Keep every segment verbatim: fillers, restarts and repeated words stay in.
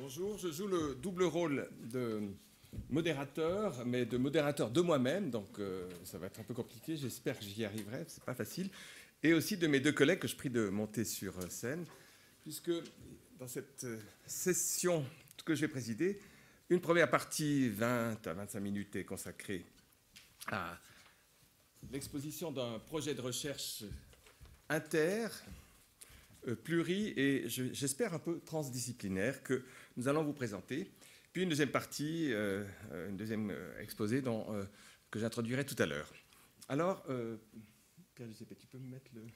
Bonjour, je joue le double rôle de modérateur, mais de modérateur de moi-même, donc euh, ça va être un peu compliqué, j'espère que j'y arriverai, c'est pas facile, et aussi de mes deux collègues que je prie de monter sur scène, puisque dans cette session que je vais présider, une première partie, vingt à vingt-cinq minutes, est consacrée à l'exposition d'un projet de recherche inter, euh, pluri et je, j'espère un peu transdisciplinaire que nous allons vous présenter. Puis une deuxième partie, euh, une deuxième exposé dont, euh, que j'introduirai tout à l'heure. Alors, euh, Pierre-Giuseppe, tu peux me mettre le...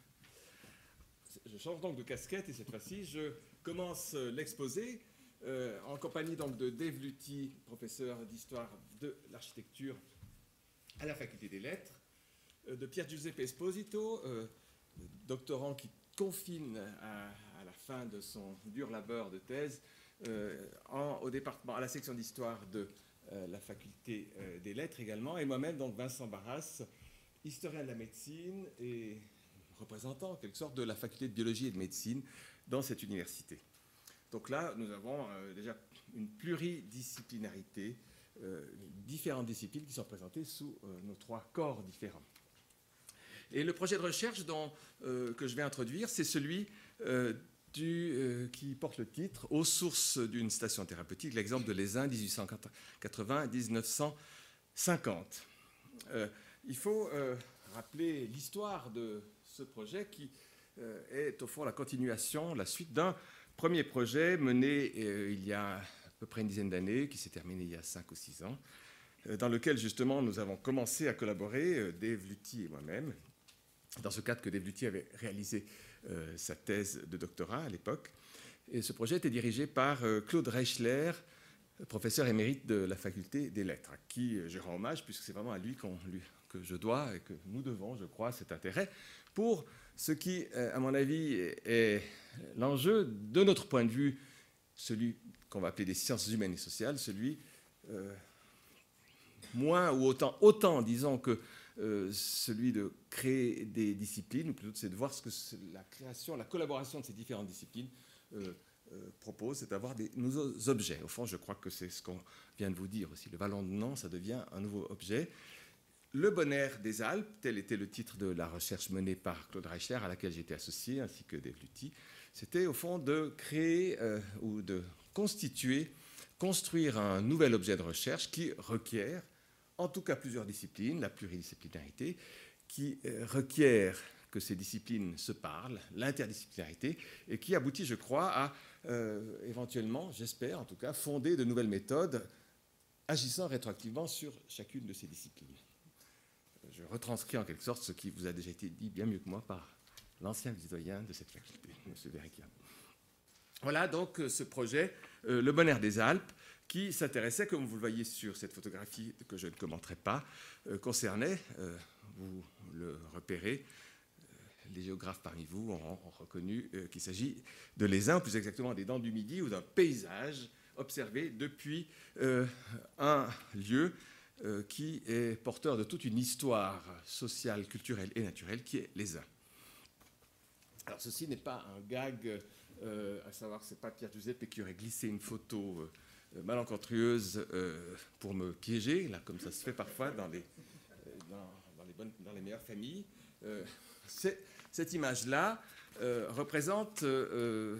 Je change donc de casquette et cette fois-ci, je commence l'exposé euh, en compagnie donc de Dave Luty, professeur d'histoire de l'architecture à la Faculté des Lettres, euh, de Pierre-Giuseppe Esposito, euh, doctorant qui confine à, à la fin de son dur labeur de thèse euh, en, au département, à la section d'histoire de euh, la Faculté euh, des Lettres également, et moi-même, donc Vincent Barras, historien de la médecine et représentant en quelque sorte de la faculté de biologie et de médecine dans cette université. Donc là, nous avons euh, déjà une pluridisciplinarité, euh, différentes disciplines qui sont présentées sous euh, nos trois corps différents. Et le projet de recherche dont, euh, que je vais introduire, c'est celui euh, du, euh, qui porte le titre « Aux sources d'une station thérapeutique », l'exemple de l'Aisin, dix-huit cent quatre-vingts à dix-neuf cent cinquante. Euh, il faut euh, rappeler l'histoire de ce projet qui euh, est au fond la continuation, la suite d'un premier projet mené euh, il y a à peu près une dizaine d'années, qui s'est terminé il y a cinq ou six ans, euh, dans lequel justement nous avons commencé à collaborer, euh, Dave Luty et moi-même, dans ce cadre que Dave Luty avait réalisé euh, sa thèse de doctorat à l'époque. Et ce projet était dirigé par euh, Claude Reichler, professeur émérite de la Faculté des Lettres, à qui euh, je rends hommage, puisque c'est vraiment à lui, qu'on, lui que je dois et que nous devons, je crois, cet intérêt pour ce qui, euh, à mon avis, est l'enjeu de notre point de vue, celui qu'on va appeler des sciences humaines et sociales, celui euh, moins ou autant, autant disons que Euh, celui de créer des disciplines, ou plutôt c'est de voir ce que la création, la collaboration de ces différentes disciplines euh, euh, propose, c'est d'avoir des nouveaux objets. Au fond, je crois que c'est ce qu'on vient de vous dire aussi. Le ballonnement, ça devient un nouveau objet. Le bonheur des Alpes, tel était le titre de la recherche menée par Claude Reichler, à laquelle j'étais associé, ainsi que Dave Luty. C'était au fond de créer euh, ou de constituer, construire un nouvel objet de recherche qui requiert en tout cas plusieurs disciplines, la pluridisciplinarité, qui euh, requiert que ces disciplines se parlent, l'interdisciplinarité, et qui aboutit, je crois, à euh, éventuellement, j'espère en tout cas, fonder de nouvelles méthodes agissant rétroactivement sur chacune de ces disciplines. Je retranscris en quelque sorte ce qui vous a déjà été dit bien mieux que moi par l'ancien citoyen de cette faculté, M. Verrecchia. Voilà donc ce projet, euh, Le Bonheur des Alpes, qui s'intéressait, comme vous le voyez sur cette photographie que je ne commenterai pas, euh, concernait, euh, vous le repérez, euh, les géographes parmi vous ont, ont reconnu euh, qu'il s'agit de l'Aisin, plus exactement des Dents du Midi, ou d'un paysage observé depuis euh, un lieu euh, qui est porteur de toute une histoire sociale, culturelle et naturelle, qui est l'Aisin. Alors ceci n'est pas un gag, euh, à savoir que ce n'est pas Pierre-Giuseppe qui aurait glissé une photo euh, malencontreuse euh, pour me piéger, là, comme ça se fait parfois dans les, dans, dans les, bonnes, dans les meilleures familles. Euh, cette image-là euh, représente euh,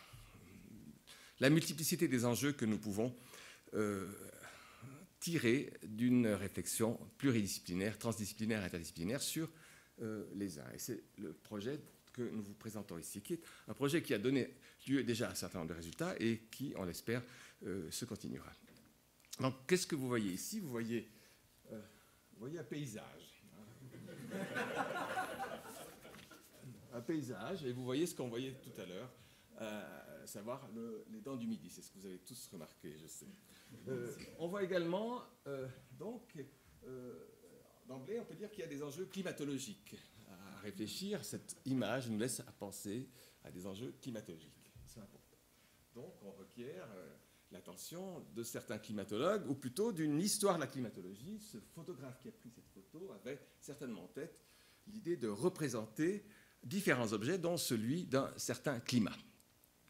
la multiplicité des enjeux que nous pouvons euh, tirer d'une réflexion pluridisciplinaire, transdisciplinaire, interdisciplinaire sur euh, les uns. Et c'est le projet que nous vous présentons ici, qui est un projet qui a donné lieu déjà à un certain nombre de résultats et qui, on l'espère, euh, se continuera. Donc, qu'est-ce que vous voyez ici? Vous voyez, euh, vous voyez un paysage. Un paysage, et vous voyez ce qu'on voyait tout à l'heure, euh, à savoir le, les Dents du Midi. C'est ce que vous avez tous remarqué, je sais. Euh, on voit également, euh, donc, euh, d'emblée, on peut dire qu'il y a des enjeux climatologiques. À réfléchir, cette image nous laisse à penser à des enjeux climatologiques. C'est important. Donc, on requiert euh, l'attention de certains climatologues, ou plutôt d'une histoire de la climatologie. Ce photographe qui a pris cette photo avait certainement en tête l'idée de représenter différents objets, dont celui d'un certain climat.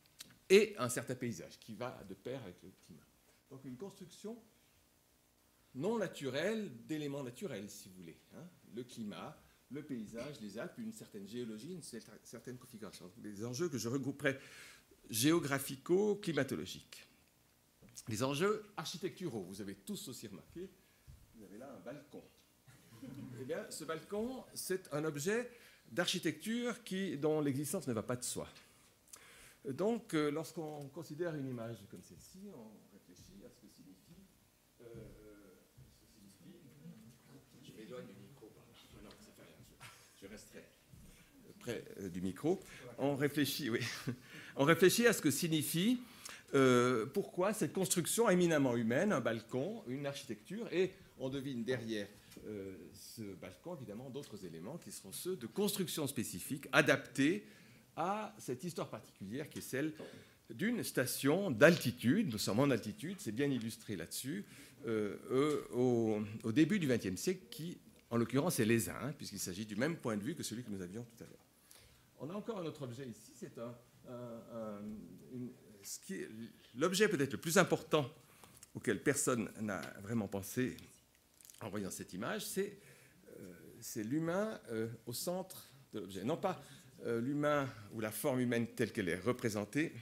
et un certain paysage qui va de pair avec le climat. Donc une construction non naturelle d'éléments naturels, si vous voulez. Hein. Le climat, le paysage, les Alpes, une certaine géologie, une certaine configuration. Des enjeux que je regrouperai géographico-climatologiques. Les enjeux architecturaux, vous avez tous aussi remarqué, vous avez là un balcon. Eh bien, ce balcon, c'est un objet d'architecture qui, dont l'existence ne va pas de soi. Donc, euh, lorsqu'on considère une image comme celle-ci, on réfléchit à ce que signifie... Euh, ce que signifie je m'éloigne du micro, pardon. Non, ça fait rien, je, je resterai près euh, du micro. On réfléchit, oui. On réfléchit à ce que signifie, euh, pourquoi cette construction éminemment humaine, un balcon, une architecture, et on devine derrière euh, ce balcon, évidemment, d'autres éléments qui seront ceux de construction spécifique, adaptés à cette histoire particulière qui est celle d'une station d'altitude. Nous sommes en altitude, c'est bien illustré là-dessus, euh, euh, au, au début du vingtième siècle, qui, en l'occurrence, est l'Aisin, hein, puisqu'il s'agit du même point de vue que celui que nous avions tout à l'heure. On a encore un autre objet ici, c'est un, un, un, une, ce qui est l'objet peut-être le plus important auquel personne n'a vraiment pensé en voyant cette image, c'est euh, l'humain euh, au centre de l'objet. Non pas Euh, l'humain ou la forme humaine telle qu'elle est représentée.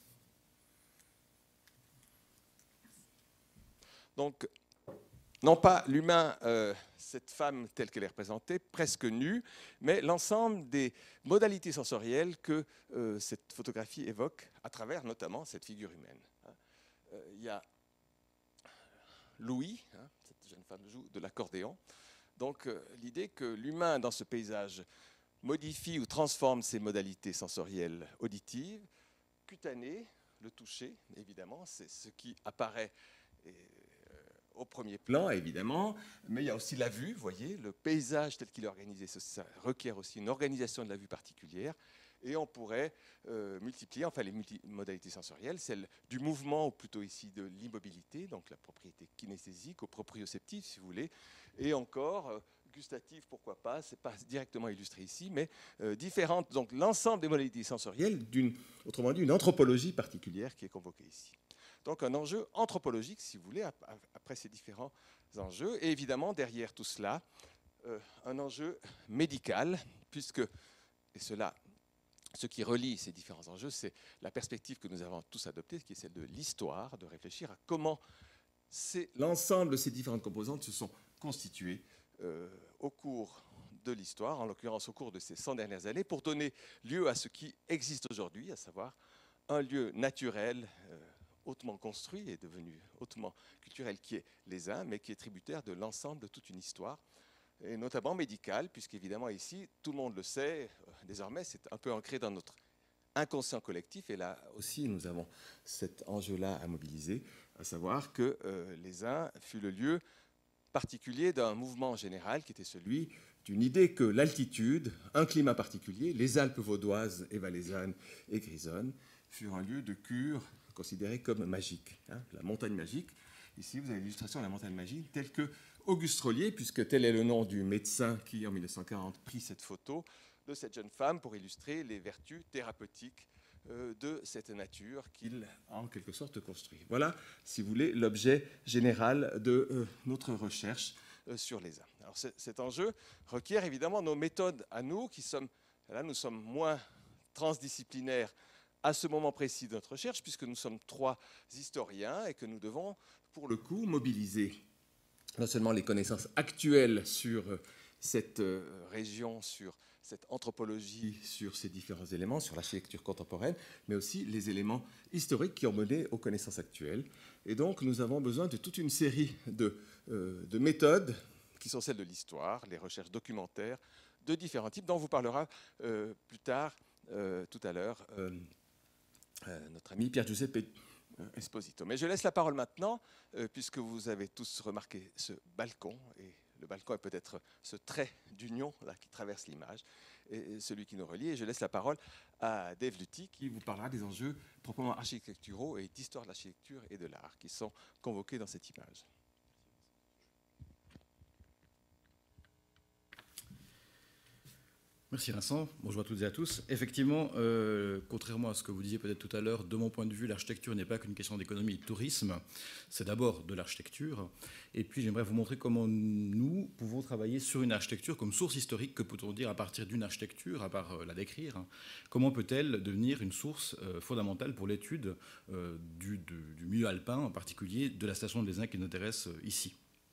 Donc, non pas l'humain, euh, cette femme telle qu'elle est représentée, presque nue, mais l'ensemble des modalités sensorielles que euh, cette photographie évoque à travers notamment cette figure humaine. Euh, il y a Louis, hein, cette jeune femme joue de l'accordéon. Donc, euh, l'idée que l'humain dans ce paysage modifie ou transforme ses modalités sensorielles auditives, cutanées, le toucher, évidemment, c'est ce qui apparaît euh, au premier plan, évidemment, mais il y a aussi la vue, vous voyez, le paysage tel qu'il est organisé, ça requiert aussi une organisation de la vue particulière, et on pourrait euh, multiplier, enfin les multimodalités sensorielles, celle du mouvement, ou plutôt ici de l'immobilité, donc la propriété kinesthésique, ou proprioceptive, si vous voulez, et encore... Euh, gustative, pourquoi pas, ce n'est pas directement illustré ici, mais euh, différentes, donc l'ensemble des modalités sensorielles, d'une, autrement dit, une anthropologie particulière qui est convoquée ici. Donc un enjeu anthropologique, si vous voulez, après ces différents enjeux, et évidemment, derrière tout cela, euh, un enjeu médical, puisque, et cela, ce qui relie ces différents enjeux, c'est la perspective que nous avons tous adoptée, qui est celle de l'histoire, de réfléchir à comment l'ensemble de ces différentes composantes se sont constituées Euh, au cours de l'histoire, en l'occurrence au cours de ces cent dernières années, pour donner lieu à ce qui existe aujourd'hui, à savoir un lieu naturel, euh, hautement construit et devenu hautement culturel, qui est l'Aisin, mais qui est tributaire de l'ensemble de toute une histoire, et notamment médicale, puisqu'évidemment ici, tout le monde le sait, euh, désormais c'est un peu ancré dans notre inconscient collectif, et là aussi nous avons cet enjeu-là à mobiliser, à savoir que euh, l'Aisin fut le lieu particulier d'un mouvement général qui était celui d'une idée que l'altitude, un climat particulier, les Alpes vaudoises et valaisannes et grisonnes, furent un lieu de cure considéré comme magique. Hein, la montagne magique, ici vous avez l'illustration de la montagne magique telle que Auguste Rollier, puisque tel est le nom du médecin qui en mille neuf cent quarante prit cette photo de cette jeune femme pour illustrer les vertus thérapeutiques de cette nature qu'il a en quelque sorte construit. Voilà, si vous voulez, l'objet général de euh, notre recherche euh, sur les Ains. Alors cet enjeu requiert évidemment nos méthodes à nous, qui sommes, là nous sommes moins transdisciplinaires à ce moment précis de notre recherche, puisque nous sommes trois historiens et que nous devons, pour le coup, mobiliser non seulement les connaissances actuelles sur euh, cette euh, région, sur cette anthropologie, sur ces différents éléments, sur l'architecture contemporaine, mais aussi les éléments historiques qui ont mené aux connaissances actuelles. Et donc, nous avons besoin de toute une série de, euh, de méthodes qui sont celles de l'histoire, les recherches documentaires de différents types, dont vous parlera euh, plus tard, euh, tout à l'heure, euh, euh, notre ami Pierre Giuseppe Esposito. Mais je laisse la parole maintenant, euh, puisque vous avez tous remarqué ce balcon, et le balcon est peut-être ce trait d'union là qui traverse l'image, et celui qui nous relie. Et je laisse la parole à Dave Luty, qui vous parlera des enjeux proprement architecturaux et d'histoire de l'architecture et de l'art qui sont convoqués dans cette image. Merci Vincent, bonjour à toutes et à tous. Effectivement, euh, contrairement à ce que vous disiez peut-être tout à l'heure, de mon point de vue, l'architecture n'est pas qu'une question d'économie et de tourisme, c'est d'abord de l'architecture. Et puis j'aimerais vous montrer comment nous pouvons travailler sur une architecture comme source historique. Que peut-on dire à partir d'une architecture, à part euh, la décrire? Comment peut-elle devenir une source euh, fondamentale pour l'étude euh, du, du, du milieu alpin, en particulier de la station de l'Aisin qui nous intéresse euh, ici?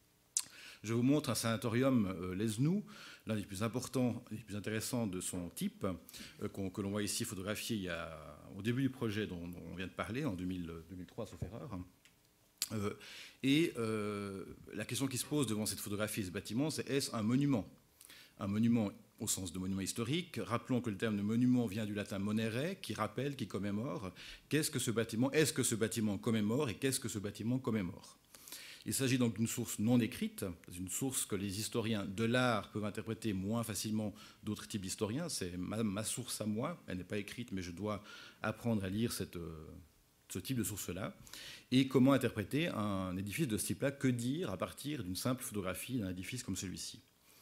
Je vous montre un sanatorium euh, Lesnou, l'un des plus importants et des plus intéressants de son type, euh, que l'on voit ici photographié il y a, au début du projet dont, dont on vient de parler, en deux mille, deux mille trois, sauf erreur. Euh, et euh, la question qui se pose devant cette photographie et ce bâtiment, c'est est-ce un monument? Un monument au sens de monument historique. Rappelons que le terme de monument vient du latin monere, qui rappelle, qui commémore. Qu'est-ce que ce bâtiment? Est-ce que ce bâtiment commémore? Et qu'est-ce que ce bâtiment commémore? Il s'agit donc d'une source non écrite, une source que les historiens de l'art peuvent interpréter moins facilement d'autres types d'historiens. C'est ma, ma source à moi, elle n'est pas écrite, mais je dois apprendre à lire cette, ce type de source-là. Et comment interpréter un édifice de ce type-là? Que dire à partir d'une simple photographie d'un édifice comme celui-ci?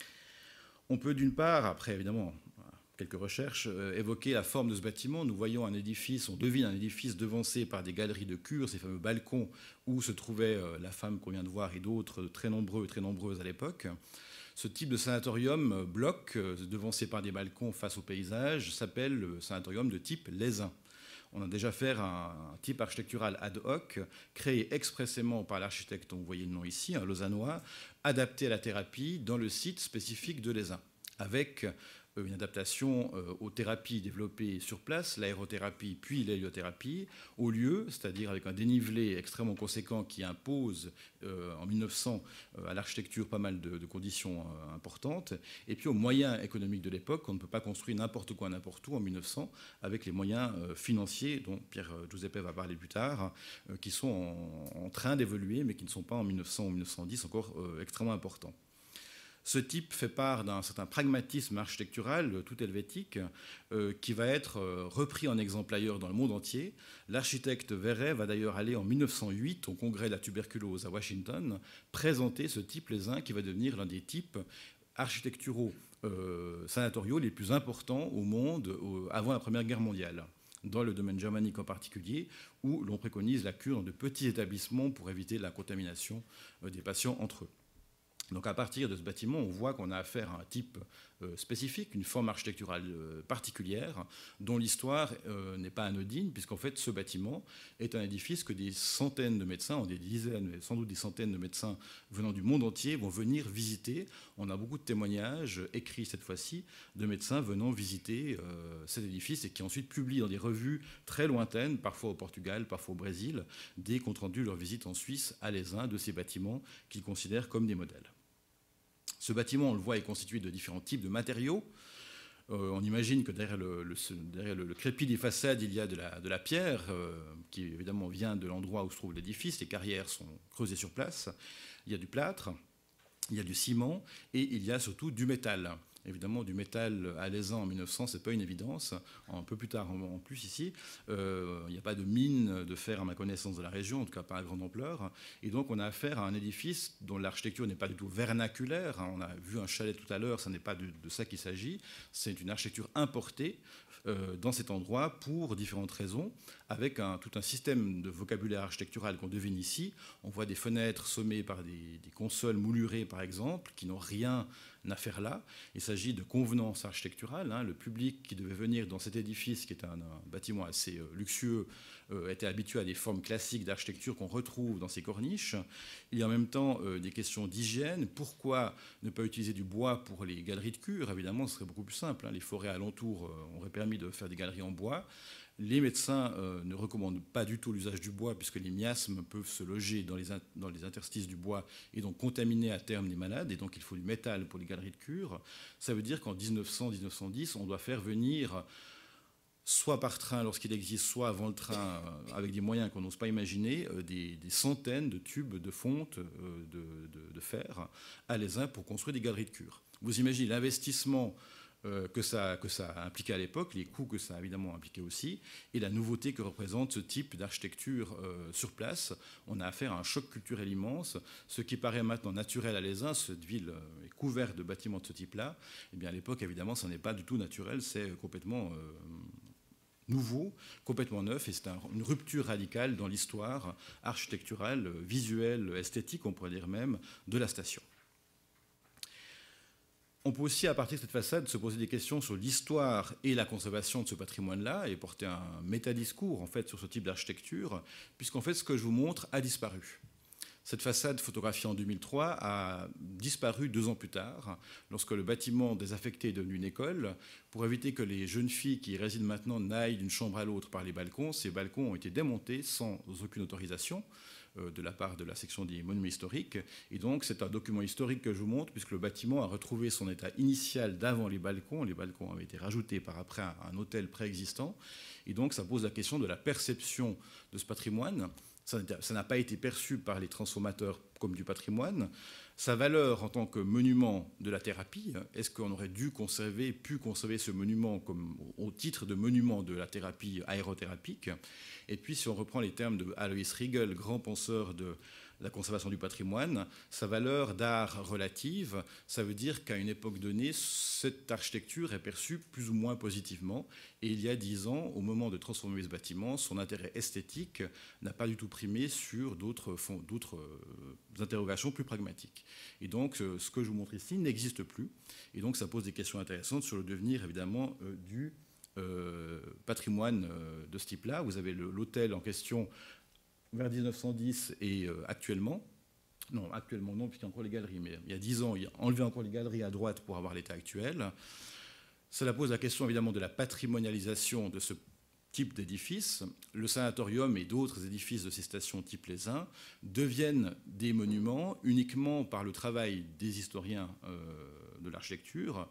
On peut d'une part, après évidemment quelques recherches, euh, évoquer la forme de ce bâtiment. Nous voyons un édifice, on devine un édifice devancé par des galeries de cure, ces fameux balcons où se trouvait euh, la femme qu'on vient de voir et d'autres très nombreux, très nombreuses à l'époque. Ce type de sanatorium euh, bloc, euh, devancé par des balcons face au paysage, s'appelle le sanatorium de type Lézin. On a déjà affaire à un type architectural ad hoc, créé expressément par l'architecte dont vous voyez le nom ici, un lausannois, adapté à la thérapie dans le site spécifique de Lézin, avec une adaptation aux thérapies développées sur place, l'aérothérapie puis l'héliothérapie, au lieu, c'est-à-dire avec un dénivelé extrêmement conséquent qui impose euh, en mille neuf cents euh, à l'architecture pas mal de, de conditions euh, importantes, et puis aux moyens économiques de l'époque. On ne peut pas construire n'importe quoi n'importe où en mille neuf cents avec les moyens euh, financiers dont Pierre Giuseppe va parler plus tard, euh, qui sont en, en train d'évoluer, mais qui ne sont pas en mille neuf cents ou mille neuf cent dix encore euh, extrêmement importants. Ce type fait part d'un certain pragmatisme architectural tout helvétique euh, qui va être euh, repris en exemple ailleurs dans le monde entier. L'architecte Verret va d'ailleurs aller en mille neuf cent huit au congrès de la tuberculose à Washington présenter ce type Lézin qui va devenir l'un des types architecturaux euh, sanatoriaux les plus importants au monde euh, avant la Première Guerre mondiale, dans le domaine germanique en particulier, où l'on préconise la cure dans de petits établissements pour éviter la contamination euh, des patients entre eux. Donc à partir de ce bâtiment, on voit qu'on a affaire à un type euh, spécifique, une forme architecturale euh, particulière, dont l'histoire euh, n'est pas anodine, puisqu'en fait ce bâtiment est un édifice que des centaines de médecins, des dizaines, mais sans doute des centaines de médecins venant du monde entier vont venir visiter. On a beaucoup de témoignages écrits cette fois-ci de médecins venant visiter euh, cet édifice et qui ensuite publient dans des revues très lointaines, parfois au Portugal, parfois au Brésil, des comptes rendus de leur visite en Suisse à l'Aisin de ces bâtiments qu'ils considèrent comme des modèles. Ce bâtiment, on le voit, est constitué de différents types de matériaux. Euh, on imagine que derrière, le, le, derrière le, le crépi des façades, il y a de la, de la pierre, euh, qui évidemment vient de l'endroit où se trouve l'édifice. Les carrières sont creusées sur place. Il y a du plâtre, il y a du ciment et il y a surtout du métal. Évidemment, du métal à l'Aisin en mille neuf cents, ce n'est pas une évidence. Un peu plus tard, en plus ici, euh, il n'y a pas de mine de fer à ma connaissance de la région, en tout cas pas à grande ampleur. Et donc, on a affaire à un édifice dont l'architecture n'est pas du tout vernaculaire. On a vu un chalet tout à l'heure, ce n'est pas de, de ça qu'il s'agit. C'est une architecture importée euh, dans cet endroit pour différentes raisons, avec un, tout un système de vocabulaire architectural qu'on devine ici. On voit des fenêtres sommées par des, des consoles moulurées, par exemple, qui n'ont rien à faire là. Il s'agit de convenance architecturale. Hein. Le public qui devait venir dans cet édifice, qui est un, un bâtiment assez euh, luxueux, euh, était habitué à des formes classiques d'architecture qu'on retrouve dans ces corniches. Il y a en même temps euh, des questions d'hygiène. Pourquoi ne pas utiliser du bois pour les galeries de cure? Évidemment, ce serait beaucoup plus simple. Hein. Les forêts alentours euh, auraient permis de faire des galeries en bois. Les médecins euh, ne recommandent pas du tout l'usage du bois puisque les miasmes peuvent se loger dans les, dans les interstices du bois et donc contaminer à terme les malades. Et donc il faut du métal pour les galeries de cure. Ça veut dire qu'en dix-neuf cents à dix-neuf cent dix, on doit faire venir, soit par train lorsqu'il existe, soit avant le train, euh, avec des moyens qu'on n'ose pas imaginer, euh, des, des centaines de tubes de fonte euh, de, de, de fer à l'Aisin pour construire des galeries de cure. Vous imaginez l'investissement euh, que, ça, que ça a impliqué à l'époque, les coûts que ça a évidemment impliqué aussi, et la nouveauté que représente ce type d'architecture euh, sur place. On a affaire à un choc culturel immense. Ce qui paraît maintenant naturel à l'Aisin, cette ville euh, est couverte de bâtiments de ce type-là, eh bien à l'époque, évidemment, ça n'est pas du tout naturel, c'est complètement euh, nouveau, complètement neuf, et c'est un, une rupture radicale dans l'histoire architecturale, visuelle, esthétique, on pourrait dire même, de la station. On peut aussi, à partir de cette façade, se poser des questions sur l'histoire et la conservation de ce patrimoine-là et porter un métadiscours en fait, sur ce type d'architecture, puisqu'en fait, ce que je vous montre a disparu. Cette façade photographiée en deux mille trois a disparu deux ans plus tard, lorsque le bâtiment désaffecté est devenu une école. Pour éviter que les jeunes filles qui y résident maintenant n'aillent d'une chambre à l'autre par les balcons, ces balcons ont été démontés sans aucune autorisation euh, de la part de la section des monuments historiques. Et donc, c'est un document historique que je vous montre, puisque le bâtiment a retrouvé son état initial d'avant les balcons. Les balcons avaient été rajoutés par après à un hôtel préexistant. Et donc, ça pose la question de la perception de ce patrimoine. Ça n'a pas été perçu par les transformateurs comme du patrimoine. Sa valeur en tant que monument de la thérapie, est-ce qu'on aurait dû conserver, pu conserver ce monument comme, au titre de monument de la thérapie aérothérapique? Et puis, si on reprend les termes de Alois Riegel, grand penseur de la conservation du patrimoine, sa valeur d'art relative, ça veut dire qu'à une époque donnée, cette architecture est perçue plus ou moins positivement. Et il y a dix ans, au moment de transformer ce bâtiment, son intérêt esthétique n'a pas du tout primé sur d'autres interrogations plus pragmatiques. Et donc, ce que je vous montre ici n'existe plus. Et donc, ça pose des questions intéressantes sur le devenir, évidemment, euh, du euh, patrimoine euh, de ce type-là. Vous avez l'hôtel en question vers mille neuf cent dix et euh, actuellement. Non, actuellement non, puisqu'il y a encore les galeries. Mais il y a dix ans, il a enlevé encore les galeries à droite pour avoir l'état actuel. Cela pose la question, évidemment, de la patrimonialisation de ce type d'édifice. Le sanatorium et d'autres édifices de ces stations type les uns deviennent des monuments uniquement par le travail des historiens euh, de l'architecture.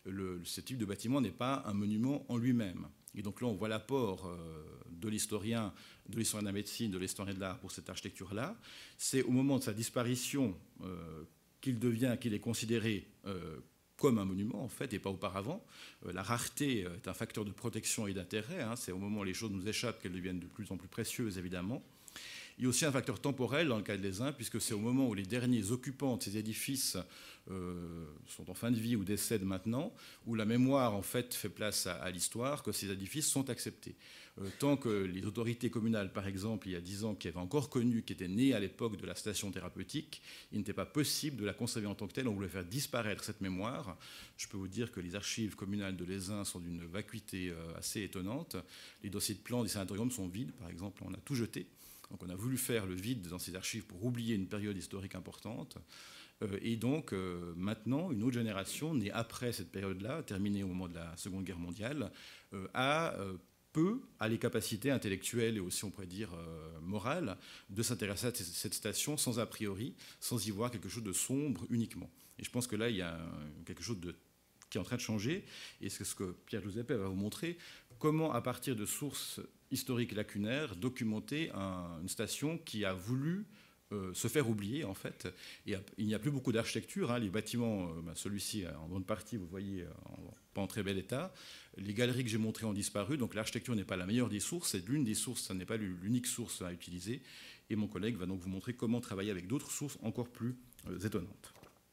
Ce type de bâtiment n'est pas un monument en lui-même. Et donc là, on voit l'apport euh, de l'historien, de l'historien de la médecine, de l'historien de l'art pour cette architecture-là. C'est au moment de sa disparition euh, qu'il devient, qu'il est considéré euh, comme un monument, en fait, et pas auparavant. Euh, la rareté est un facteur de protection et d'intérêt. Hein. C'est au moment où les choses nous échappent qu'elles deviennent de plus en plus précieuses, évidemment. Il y a aussi un facteur temporel dans le cas des uns, puisque c'est au moment où les derniers occupants de ces édifices euh, sont en fin de vie ou décèdent maintenant, où la mémoire en fait fait place à, à l'histoire, que ces édifices sont acceptés. Euh, tant que les autorités communales, par exemple, il y a dix ans, qui avaient encore connu, qui étaient nées à l'époque de la station thérapeutique, il n'était pas possible de la conserver en tant que telle. On voulait faire disparaître cette mémoire. Je peux vous dire que les archives communales de l'Aisin sont d'une vacuité euh, assez étonnante. Les dossiers de plans des sanatoriums sont vides, par exemple, on a tout jeté. Donc on a voulu faire le vide dans ces archives pour oublier une période historique importante. Euh, et donc euh, maintenant, une autre génération, née après cette période-là, terminée au moment de la Seconde Guerre mondiale, euh, a euh, peu, a les capacités intellectuelles et aussi, on pourrait dire, euh, morales, de s'intéresser à cette station sans a priori, sans y voir quelque chose de sombre uniquement. Et je pense que là, il y a quelque chose de, qui est en train de changer. Et c'est ce que Pierre Giuseppe va vous montrer, comment, à partir de sources historique lacunaire, documenter un, une station qui a voulu euh, se faire oublier, en fait. Et il n'y a plus beaucoup d'architecture. Hein. Les bâtiments, euh, ben celui-ci, en grande partie, vous voyez, en, pas en très bel état. Les galeries que j'ai montrées ont disparu. Donc l'architecture n'est pas la meilleure des sources. C'est l'une des sources, ça n'est pas l'unique source à utiliser. Et mon collègue va donc vous montrer comment travailler avec d'autres sources encore plus euh, étonnantes.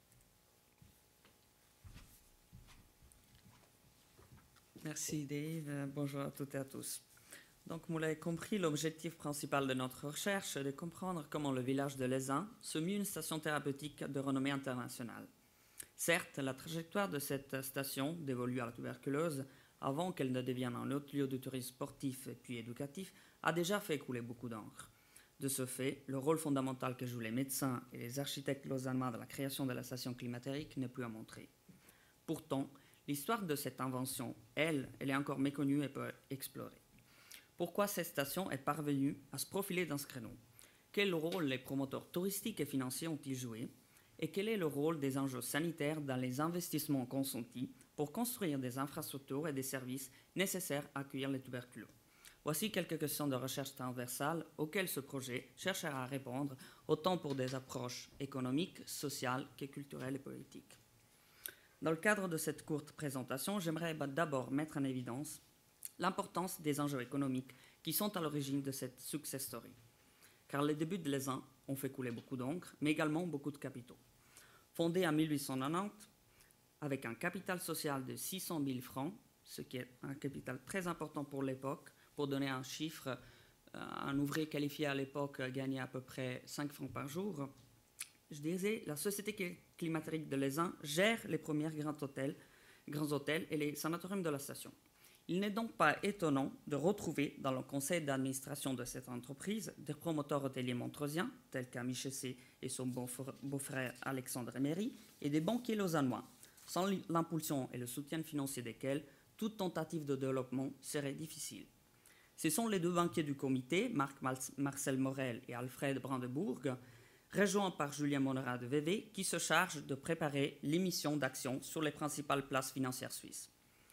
Merci Dave. Bonjour à toutes et à tous. Donc, vous l'avez compris, l'objectif principal de notre recherche est de comprendre comment le village de l'Aisin se mue une station thérapeutique de renommée internationale. Certes, la trajectoire de cette station, dévolue à la tuberculose, avant qu'elle ne devienne un autre lieu de tourisme sportif et puis éducatif, a déjà fait couler beaucoup d'encre. De ce fait, le rôle fondamental que jouent les médecins et les architectes lausannois dans la création de la station climatérique n'est plus à montrer. Pourtant, l'histoire de cette invention, elle, elle est encore méconnue et peu explorée. Pourquoi cette station est parvenue à se profiler dans ce créneau? Quel rôle les promoteurs touristiques et financiers ont-ils joué? Et quel est le rôle des enjeux sanitaires dans les investissements consentis pour construire des infrastructures et des services nécessaires à accueillir les tuberculeux? Voici quelques questions de recherche transversale auxquelles ce projet cherchera à répondre, autant pour des approches économiques, sociales que culturelles et politiques. Dans le cadre de cette courte présentation, j'aimerais d'abord mettre en évidence l'importance des enjeux économiques qui sont à l'origine de cette success story. Car les débuts de l'Aisin ont fait couler beaucoup d'encre, mais également beaucoup de capitaux. Fondé en mille huit cent quatre-vingt-dix, avec un capital social de six cent mille francs, ce qui est un capital très important pour l'époque. Pour donner un chiffre, un ouvrier qualifié à l'époque gagnait à peu près cinq francs par jour. Je disais, la Société climatérique de l'Aisin gère les premiers grands hôtels, grands hôtels et les sanatoriums de la station. Il n'est donc pas étonnant de retrouver dans le conseil d'administration de cette entreprise des promoteurs hôteliers montreusiens, tels qu'Ami Chessé et son beau-frère Alexandre Emery, et des banquiers lausannois, sans l'impulsion et le soutien financier desquels toute tentative de développement serait difficile. Ce sont les deux banquiers du comité, Marc Marcel Morel et Alfred Brandebourg, rejoints par Julien Monnerat de V V, qui se chargent de préparer l'émission d'actions sur les principales places financières suisses.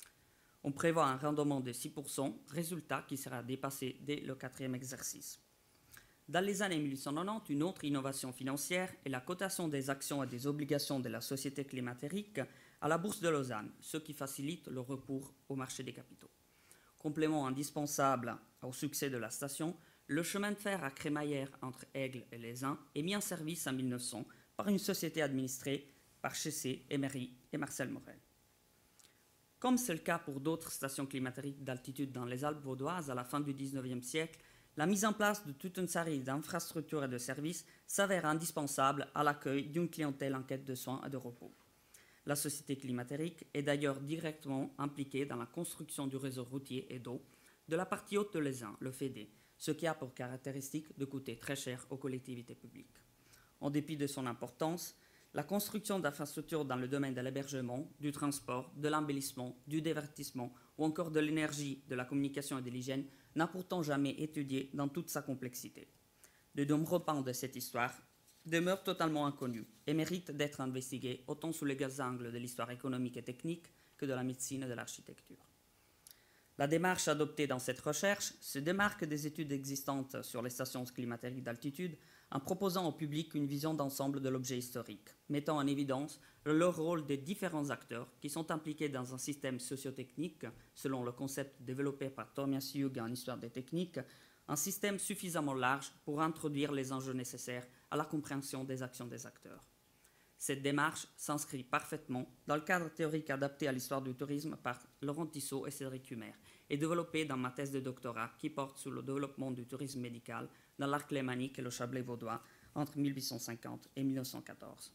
On prévoit un rendement de six pour cent, résultat qui sera dépassé dès le quatrième exercice. Dans les années mille huit cent quatre-vingt-dix, une autre innovation financière est la cotation des actions et des obligations de la Société climatérique à la Bourse de Lausanne, ce qui facilite le recours au marché des capitaux. Complément indispensable au succès de la station, le chemin de fer à crémaillère entre Aigle et l'Aisin est mis en service en mille neuf cents par une société administrée par Chessé, Emery et Marcel Morel. Comme c'est le cas pour d'autres stations climatériques d'altitude dans les Alpes vaudoises à la fin du dix-neuvième siècle, la mise en place de toute une série d'infrastructures et de services s'avère indispensable à l'accueil d'une clientèle en quête de soins et de repos. La Société climatérique est d'ailleurs directement impliquée dans la construction du réseau routier et d'eau de la partie haute de l'Aisin, le F E D E, ce qui a pour caractéristique de coûter très cher aux collectivités publiques. En dépit de son importance, la construction d'infrastructures dans le domaine de l'hébergement, du transport, de l'embellissement, du divertissement ou encore de l'énergie, de la communication et de l'hygiène n'a pourtant jamais étudié dans toute sa complexité. De nombreux pans de cette histoire demeurent totalement inconnus et méritent d'être investigués autant sous les angles de l'histoire économique et technique que de la médecine et de l'architecture. La démarche adoptée dans cette recherche se démarque des études existantes sur les stations climatériques d'altitude en proposant au public une vision d'ensemble de l'objet historique, mettant en évidence le rôle des différents acteurs qui sont impliqués dans un système sociotechnique, selon le concept développé par Thomas Hughes en Histoire des techniques, un système suffisamment large pour introduire les enjeux nécessaires à la compréhension des actions des acteurs. Cette démarche s'inscrit parfaitement dans le cadre théorique adapté à l'histoire du tourisme par Laurent Tissot et Cédric Humer et développé dans ma thèse de doctorat qui porte sur le développement du tourisme médical dans l'arc lémanique et le Chablais vaudois entre mille huit cent cinquante et mille neuf cent quatorze.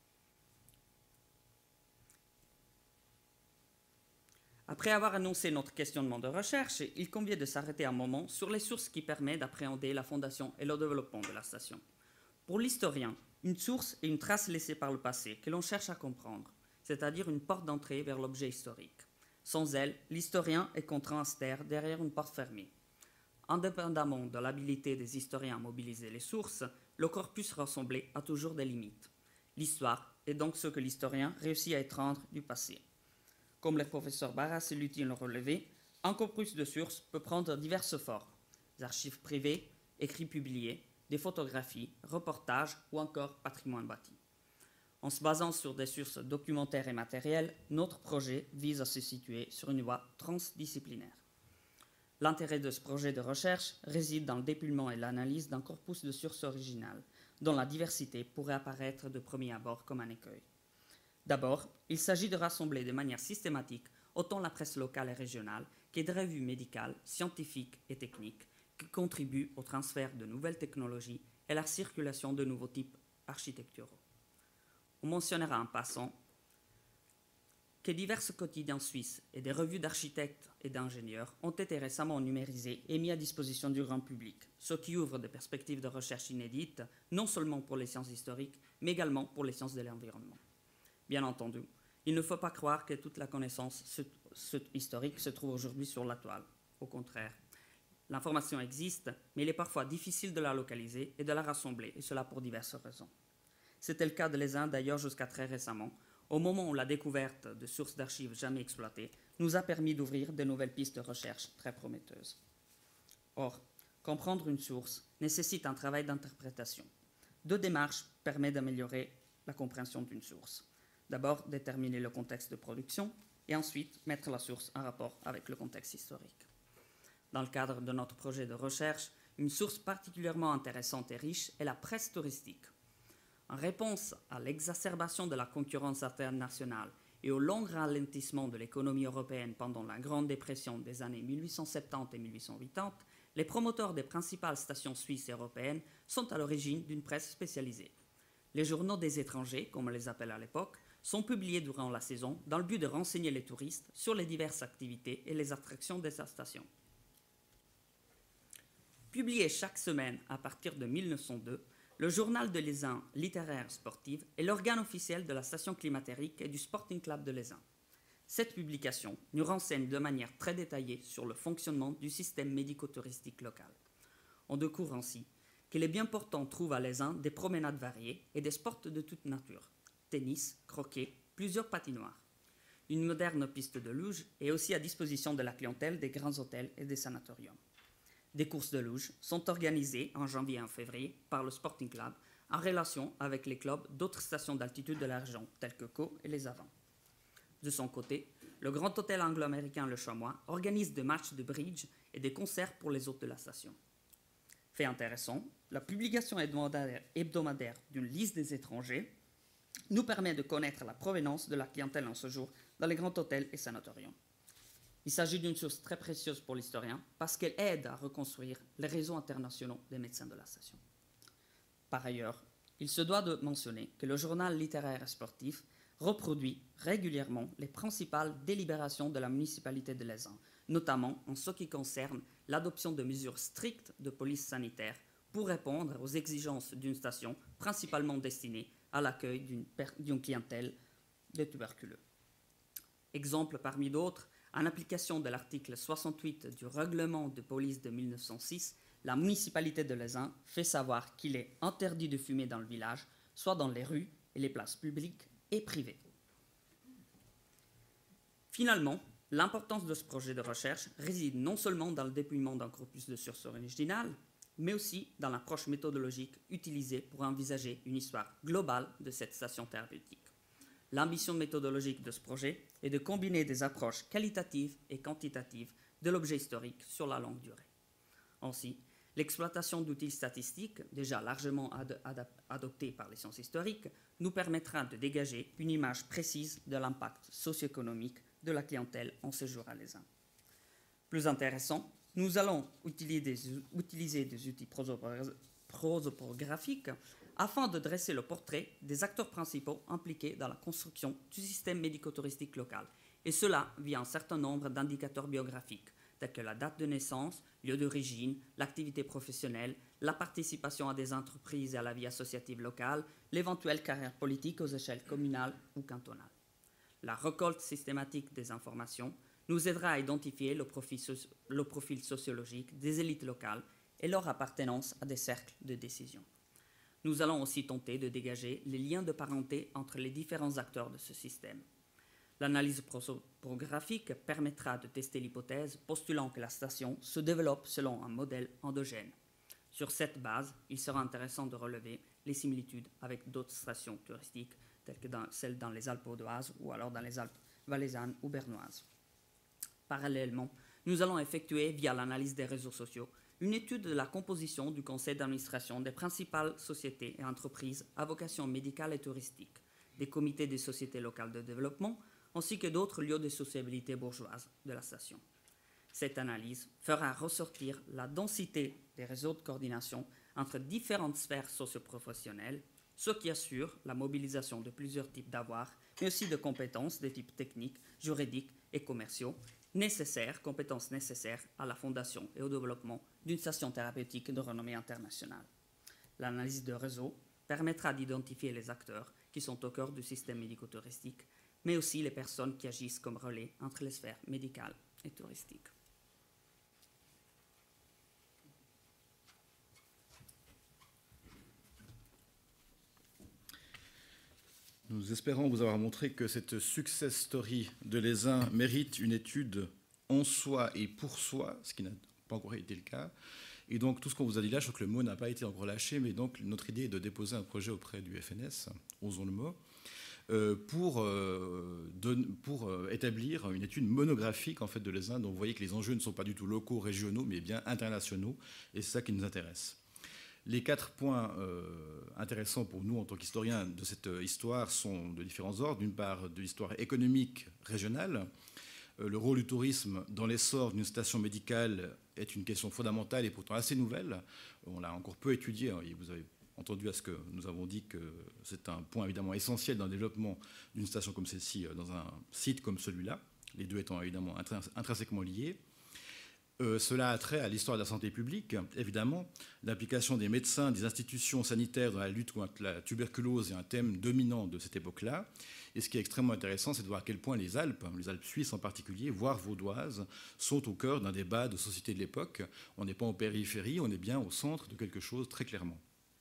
Après avoir annoncé notre questionnement de recherche, il convient de s'arrêter un moment sur les sources qui permettent d'appréhender la fondation et le développement de la station. Pour l'historien, une source est une trace laissée par le passé que l'on cherche à comprendre, c'est-à-dire une porte d'entrée vers l'objet historique. Sans elle, l'historien est contraint à se taire derrière une porte fermée. Indépendamment de l'habilité des historiens à mobiliser les sources, le corpus rassemblé a toujours des limites. L'histoire est donc ce que l'historien réussit à étreindre du passé. Comme le professeur Barras et Lutin l'ont relevé, un corpus de sources peut prendre diverses formes. Des archives privées, écrits publiés, des photographies, reportages ou encore patrimoine bâti. En se basant sur des sources documentaires et matérielles, notre projet vise à se situer sur une voie transdisciplinaire. L'intérêt de ce projet de recherche réside dans le dépouillement et l'analyse d'un corpus de sources originales, dont la diversité pourrait apparaître de premier abord comme un écueil. D'abord, il s'agit de rassembler de manière systématique autant la presse locale et régionale que des revues médicales, scientifiques et techniques qui contribuent au transfert de nouvelles technologies et à la circulation de nouveaux types architecturaux. On mentionnera en passant que divers quotidiens suisses et des revues d'architectes et d'ingénieurs ont été récemment numérisés et mis à disposition du grand public, ce qui ouvre des perspectives de recherche inédites, non seulement pour les sciences historiques, mais également pour les sciences de l'environnement. Bien entendu, il ne faut pas croire que toute la connaissance historique se trouve aujourd'hui sur la toile. Au contraire, l'information existe, mais il est parfois difficile de la localiser et de la rassembler, et cela pour diverses raisons. C'était le cas de l'Aisin d'ailleurs jusqu'à très récemment, au moment où la découverte de sources d'archives jamais exploitées nous a permis d'ouvrir de nouvelles pistes de recherche très prometteuses. Or, comprendre une source nécessite un travail d'interprétation. Deux démarches permettent d'améliorer la compréhension d'une source. D'abord, déterminer le contexte de production et ensuite mettre la source en rapport avec le contexte historique. Dans le cadre de notre projet de recherche, une source particulièrement intéressante et riche est la presse touristique. En réponse à l'exacerbation de la concurrence internationale et au long ralentissement de l'économie européenne pendant la Grande Dépression des années mille huit cent soixante-dix et mille huit cent quatre-vingt, les promoteurs des principales stations suisses et européennes sont à l'origine d'une presse spécialisée. Les journaux des étrangers, comme on les appelle à l'époque, sont publiés durant la saison dans le but de renseigner les touristes sur les diverses activités et les attractions de sa station. Publié chaque semaine à partir de mille neuf cent deux, le journal de l'Aisin littéraire sportive est l'organe officiel de la station climatérique et du Sporting Club de l'Aisin. Cette publication nous renseigne de manière très détaillée sur le fonctionnement du système médico-touristique local. On découvre ainsi que les bien portants trouvent à l'Aisin des promenades variées et des sports de toute nature, tennis, croquet, plusieurs patinoires. Une moderne piste de luge est aussi à disposition de la clientèle des grands hôtels et des sanatoriums. Des courses de luge sont organisées en janvier et en février par le Sporting Club en relation avec les clubs d'autres stations d'altitude de la région, telles que Caux et les Avants. De son côté, le grand hôtel anglo-américain Le Chamois organise des matchs de bridge et des concerts pour les hôtes de la station. Fait intéressant, la publication hebdomadaire d'une liste des étrangers nous permet de connaître la provenance de la clientèle en séjour dans les grands hôtels et sanatoriums. Il s'agit d'une source très précieuse pour l'historien parce qu'elle aide à reconstruire les réseaux internationaux des médecins de la station. Par ailleurs, il se doit de mentionner que le journal littéraire et sportif reproduit régulièrement les principales délibérations de la municipalité de l'Aisin, notamment en ce qui concerne l'adoption de mesures strictes de police sanitaire pour répondre aux exigences d'une station principalement destinée à l'accueil d'une, d'une clientèle de tuberculeux. Exemple parmi d'autres, en application de l'article soixante-huit du règlement de police de mille neuf cent six, la municipalité de l'Aisin fait savoir qu'il est interdit de fumer dans le village, soit dans les rues et les places publiques et privées. Finalement, l'importance de ce projet de recherche réside non seulement dans le déploiement d'un corpus de sources originales, mais aussi dans l'approche méthodologique utilisée pour envisager une histoire globale de cette station thérapeutique. L'ambition méthodologique de ce projet est de combiner des approches qualitatives et quantitatives de l'objet historique sur la longue durée. Ainsi, l'exploitation d'outils statistiques, déjà largement ad- ad- adoptés par les sciences historiques, nous permettra de dégager une image précise de l'impact socio-économique de la clientèle en séjour à l'Aisin. Plus intéressant, nous allons utiliser des, utiliser des outils prosopographiques afin de dresser le portrait des acteurs principaux impliqués dans la construction du système médico-touristique local, et cela via un certain nombre d'indicateurs biographiques, tels que la date de naissance, lieu d'origine, l'activité professionnelle, la participation à des entreprises et à la vie associative locale, l'éventuelle carrière politique aux échelles communales ou cantonales. La récolte systématique des informations nous aidera à identifier le profil, soci- le profil sociologique des élites locales et leur appartenance à des cercles de décision. Nous allons aussi tenter de dégager les liens de parenté entre les différents acteurs de ce système. L'analyse prosopographique permettra de tester l'hypothèse postulant que la station se développe selon un modèle endogène. Sur cette base, il sera intéressant de relever les similitudes avec d'autres stations touristiques, telles que dans, celles dans les Alpes audoises ou alors dans les Alpes valaisannes ou bernoises. Parallèlement, nous allons effectuer, via l'analyse des réseaux sociaux, une étude de la composition du conseil d'administration des principales sociétés et entreprises à vocation médicale et touristique, des comités des sociétés locales de développement, ainsi que d'autres lieux de sociabilité bourgeoise de la station. Cette analyse fera ressortir la densité des réseaux de coordination entre différentes sphères socio-professionnelles, ce qui assure la mobilisation de plusieurs types d'avoirs, mais aussi de compétences de type technique, juridique et commerciaux, nécessaires, compétences nécessaires à la fondation et au développement d'une station thérapeutique de renommée internationale. L'analyse de réseau permettra d'identifier les acteurs qui sont au cœur du système médico-touristique, mais aussi les personnes qui agissent comme relais entre les sphères médicales et touristiques. Nous espérons vous avoir montré que cette success story de l'Aisin mérite une étude en soi et pour soi, ce qui n'a pas encore été le cas. Et donc tout ce qu'on vous a dit là, je crois que le mot n'a pas été encore lâché, mais donc notre idée est de déposer un projet auprès du F N S, osons le mot. euh, pour, euh, don, pour euh, établir une étude monographique en fait, de l'E S A. Donc vous voyez que les enjeux ne sont pas du tout locaux, régionaux, mais bien internationaux, et c'est ça qui nous intéresse. Les quatre points euh, intéressants pour nous en tant qu'historiens de cette histoire sont de différents ordres. D'une part, de l'histoire économique régionale. Euh, le rôle du tourisme dans l'essor d'une station médicale est une question fondamentale et pourtant assez nouvelle. On l'a encore peu étudié, et vous avez entendu à ce que nous avons dit que c'est un point évidemment essentiel dans le développement d'une station comme celle-ci dans un site comme celui-là, les deux étant évidemment intrinsèquement liés. Euh, cela a trait à l'histoire de la santé publique, évidemment. L'implication des médecins, des institutions sanitaires dans la lutte contre la tuberculose est un thème dominant de cette époque-là. Et ce qui est extrêmement intéressant, c'est de voir à quel point les Alpes, les Alpes suisses en particulier, voire vaudoises, sont au cœur d'un débat de société de l'époque. On n'est pas en périphérie, on est bien au centre de quelque chose très clairement.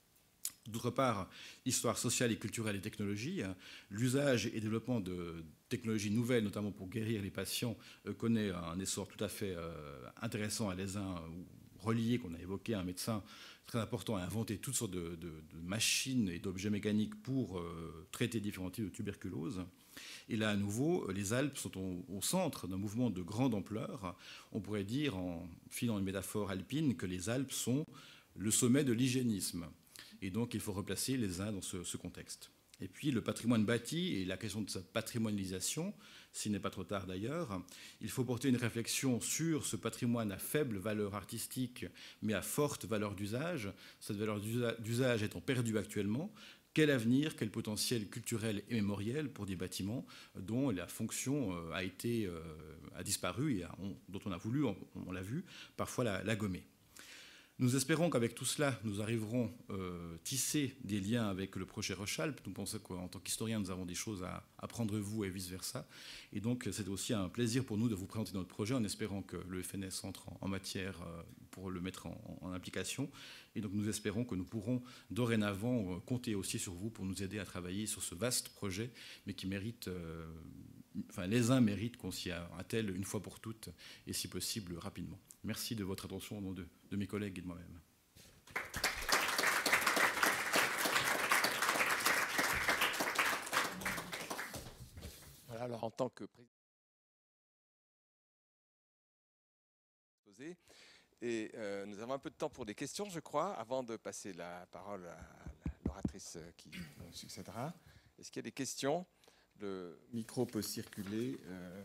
D'autre part, histoire sociale et culturelle et technologie. L'usage et développement de technologies nouvelles, notamment pour guérir les patients, connaît un essor tout à fait intéressant à l'Aisin, relié, qu'on a évoqué, un médecin très important a inventé toutes sortes de, de, de machines et d'objets mécaniques pour euh, traiter différents types de tuberculose. Et là, à nouveau, les Alpes sont au, au centre d'un mouvement de grande ampleur. On pourrait dire, en filant une métaphore alpine, que les Alpes sont le sommet de l'hygiénisme. Et donc, il faut replacer les uns dans ce, ce contexte. Et puis, le patrimoine bâti et la question de sa patrimonialisation, s'il n'est pas trop tard d'ailleurs. Il faut porter une réflexion sur ce patrimoine à faible valeur artistique, mais à forte valeur d'usage. Cette valeur d'usage étant perdue actuellement. Quel avenir, quel potentiel culturel et mémoriel pour des bâtiments dont la fonction a, été, a disparu et dont on a voulu, on l'a vu, parfois la, la gommer. Nous espérons qu'avec tout cela, nous arriverons à euh, tisser des liens avec le projet Rochalp. Nous pensons qu'en tant qu'historiens, nous avons des choses à apprendre de vous et vice-versa. Et donc, c'est aussi un plaisir pour nous de vous présenter notre projet en espérant que le F N S entre en, en matière euh, pour le mettre en, en application. Et donc, nous espérons que nous pourrons dorénavant euh, compter aussi sur vous pour nous aider à travailler sur ce vaste projet, mais qui mérite... Euh, Enfin, les uns méritent qu'on s'y attelle une fois pour toutes et si possible rapidement. Merci de votre attention au nom de, de mes collègues et de moi-même. Voilà, alors en tant que président, et euh, nous avons un peu de temps pour des questions, je crois, avant de passer la parole à l'oratrice qui nous succédera. Est-ce qu'il y a des questions ? Le micro peut circuler. Euh...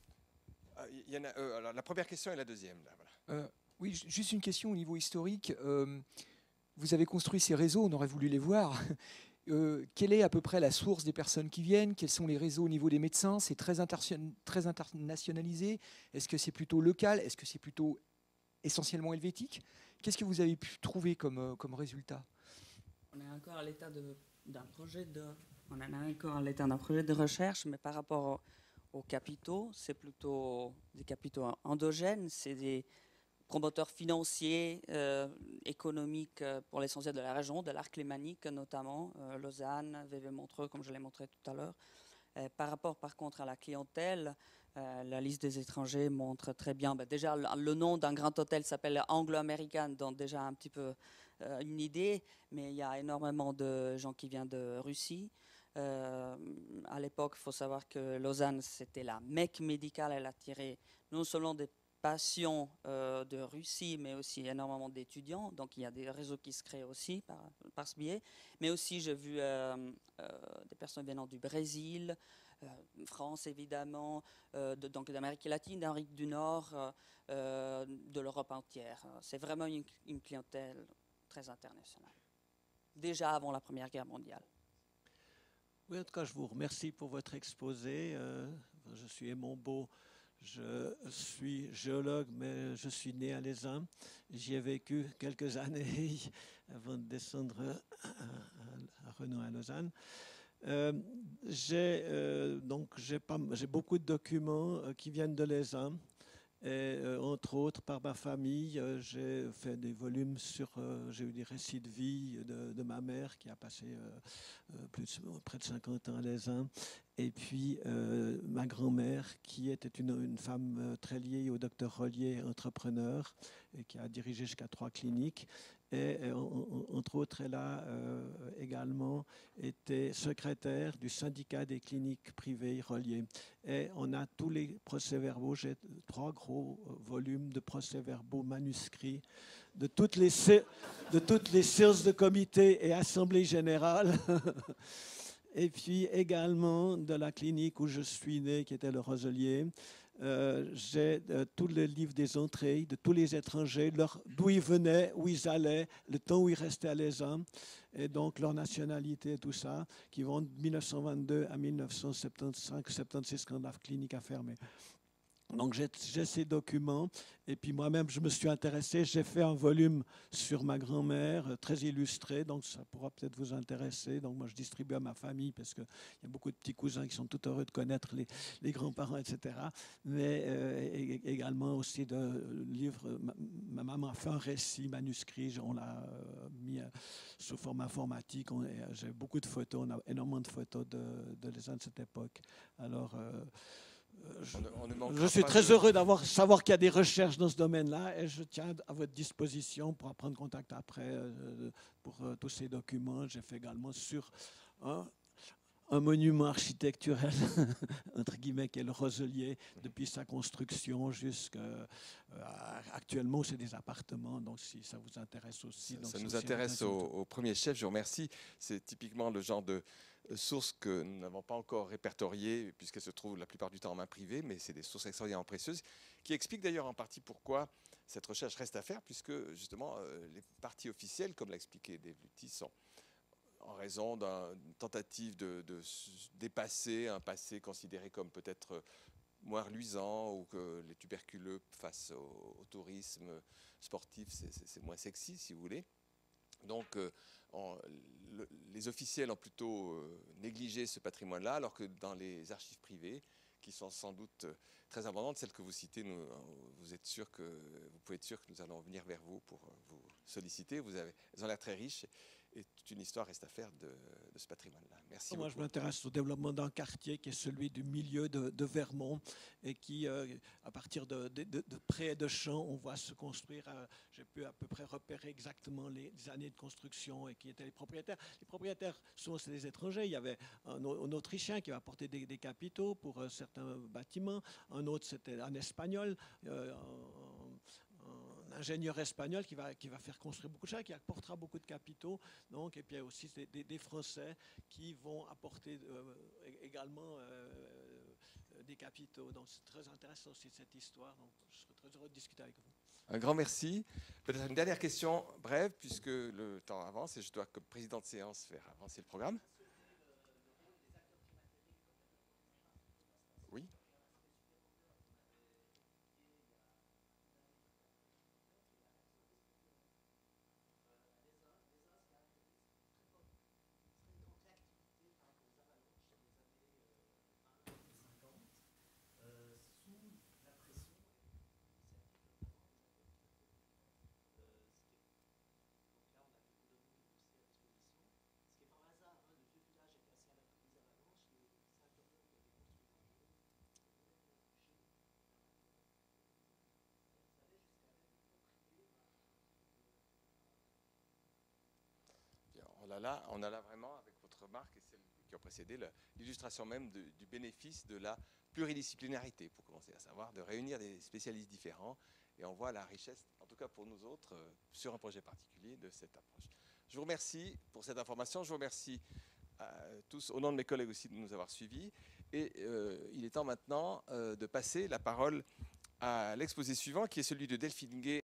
Ah, il y en a, euh, alors la première question et la deuxième. Là, voilà. euh, oui, juste une question au niveau historique. Euh, vous avez construit ces réseaux, on aurait voulu les voir. Euh, quelle est à peu près la source des personnes qui viennent? Quels sont les réseaux au niveau des médecins? C'est très, très internationalisé? Est-ce que c'est plutôt local? Est-ce que c'est plutôt essentiellement helvétique? Qu'est-ce que vous avez pu trouver comme, comme résultat? On est encore à l'état d'un projet de... On en a encore à l'état d'un projet de recherche, mais par rapport aux capitaux, c'est plutôt des capitaux endogènes, c'est des promoteurs financiers, euh, économiques pour l'essentiel de la région, de l'arc lémanique notamment, euh, Lausanne, V V Montreux, comme je l'ai montré tout à l'heure. Euh, par rapport par contre à la clientèle, euh, la liste des étrangers montre très bien, ben déjà le, le nom d'un grand hôtel s'appelle Anglo-American, donc déjà un petit peu euh, une idée, mais il y a énormément de gens qui viennent de Russie. Euh, à l'époque, il faut savoir que Lausanne, c'était la Mecque médicale. Elle attirait non seulement des patients euh, de Russie, mais aussi énormément d'étudiants. Donc, il y a des réseaux qui se créent aussi par, par ce biais. Mais aussi, j'ai vu euh, euh, des personnes venant du Brésil, euh, France évidemment, euh, de, donc d'Amérique latine, d'Amérique du Nord, euh, de l'Europe entière. C'est vraiment une, une clientèle très internationale. Déjà avant la Première Guerre mondiale. Oui, en tout cas, je vous remercie pour votre exposé. Euh, je suis Aimon Beau, je suis géologue, mais je suis né à l'Aisin. J'y ai vécu quelques années avant de descendre à, à, à Renault à Lausanne. Euh, j'ai euh, donc j'ai pas j'ai beaucoup de documents euh, qui viennent de l'Aisin. Et euh, entre autres, par ma famille, euh, j'ai fait des volumes sur, euh, j'ai eu des récits de vie de, de ma mère qui a passé euh, euh, plus de, près de cinquante ans à l'Aisin, et puis euh, ma grand-mère qui était une, une femme euh, très liée au docteur Rollier, entrepreneur, et qui a dirigé jusqu'à trois cliniques. et, et on, entre autres, elle a euh, également été secrétaire du syndicat des cliniques privées reliées. Et on a tous les procès-verbaux, j'ai trois gros volumes de procès-verbaux manuscrits de toutes les, de toutes les séances de comité et assemblées générales. Et puis également de la clinique où je suis né, qui était le Roselier. Euh, j'ai euh, tous les livres des entrées de tous les étrangers, d'où ils venaient, où ils allaient, le temps où ils restaient à l'E S A, et donc leur nationalité et tout ça, qui vont de mille neuf cent vingt-deux à mille neuf cent soixante-quinze soixante-seize quand la clinique a fermé. Donc j'ai ces documents, et puis moi-même je me suis intéressé, j'ai fait un volume sur ma grand-mère, très illustré, donc ça pourra peut-être vous intéresser. Donc moi je distribue à ma famille, parce qu'il y a beaucoup de petits cousins qui sont tout heureux de connaître les, les grands-parents, et cetera. Mais euh, également aussi de livres, ma, ma maman a fait un récit manuscrit, on l'a euh, mis sous forme informatique, j'ai beaucoup de photos, on a énormément de photos de, de les uns de cette époque. Alors... Euh, Je, on ne, on ne je suis très de... heureux d'avoir savoir qu'il y a des recherches dans ce domaine-là, et je tiens à votre disposition pour prendre contact après euh, pour euh, tous ces documents. J'ai fait également sur un, un monument architecturel, entre guillemets, qui est le Roselier, depuis sa construction jusqu'à euh, actuellement, c'est des appartements. Donc, si ça vous intéresse aussi. Ça, donc, ça nous intéresse au, au premier chef, je vous remercie. C'est typiquement le genre de sources que nous n'avons pas encore répertoriées, puisqu'elles se trouvent la plupart du temps en main privée, mais c'est des sources extraordinairement précieuses, qui expliquent d'ailleurs en partie pourquoi cette recherche reste à faire, puisque justement les parties officielles, comme l'a expliqué Dave Luty, sont en raison d'une tentative de, de dépasser un passé considéré comme peut-être moins reluisant, ou que les tuberculeux face au, au tourisme sportif, c'est moins sexy, si vous voulez. Donc, euh, on, le, les officiels ont plutôt euh, négligé ce patrimoine-là, alors que dans les archives privées, qui sont sans doute très abondantes, celles que vous citez, nous, vous êtes sûr que vous pouvez être sûr que nous allons venir vers vous pour vous solliciter. Vous avez, elles ont l'air très riches, et toute une histoire reste à faire de, de ce patrimoine-là. Merci Moi, beaucoup. je m'intéresse au développement d'un quartier qui est celui du milieu de, de Vermont, et qui, euh, à partir de, de, de, de prés et de champs, on voit se construire. Euh, J'ai pu à peu près repérer exactement les, les années de construction et qui étaient les propriétaires. Les propriétaires, souvent, c'est des étrangers. Il y avait un, un Autrichien qui va apporter des, des capitaux pour euh, certains bâtiments. Un autre, c'était un Espagnol. Euh, un, un ingénieur espagnol qui va, qui va faire construire beaucoup de choses, qui apportera beaucoup de capitaux. Donc, et puis il y a aussi des, des, des Français qui vont apporter euh, également euh, des capitaux. Donc c'est très intéressant aussi cette histoire. Donc je serais très heureux de discuter avec vous. Un grand merci. Peut-être une dernière question brève, puisque le temps avance et je dois, comme président de séance, faire avancer le programme. Oui. On a, là, on a là vraiment, avec votre remarque et celle qui a précédé, l'illustration même de, du bénéfice de la pluridisciplinarité, pour commencer à savoir, de réunir des spécialistes différents. Et on voit la richesse, en tout cas pour nous autres, euh, sur un projet particulier, de cette approche. Je vous remercie pour cette information. Je vous remercie à tous, au nom de mes collègues aussi, de nous avoir suivis. Et euh, il est temps maintenant euh, de passer la parole à l'exposé suivant, qui est celui de Delphine Gay.